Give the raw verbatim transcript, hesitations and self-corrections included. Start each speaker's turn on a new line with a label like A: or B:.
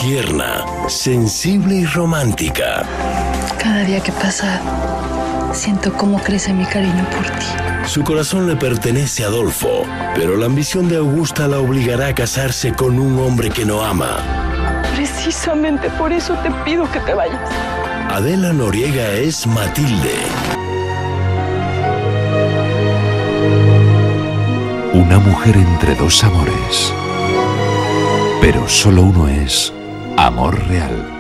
A: tierna, sensible y romántica.
B: Cada día que pasa, siento cómo crece mi cariño por ti.
A: Su corazón le pertenece a Adolfo, pero la ambición de Augusta la obligará a casarse con un hombre que no ama.
B: Precisamente por eso te pido que te vayas.
A: Adela Noriega es Matilde.
C: Una mujer entre dos amores. Pero solo uno es amor real.